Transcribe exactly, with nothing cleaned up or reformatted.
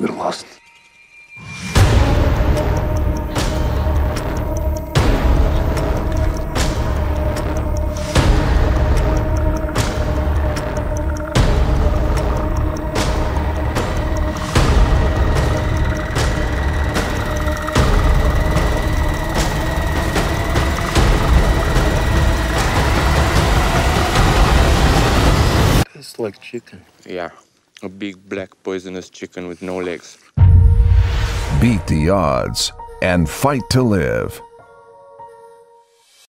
We're lost. It's like chicken. Yeah, a big black poisonous chicken with no legs. Beat the odds and fight to live.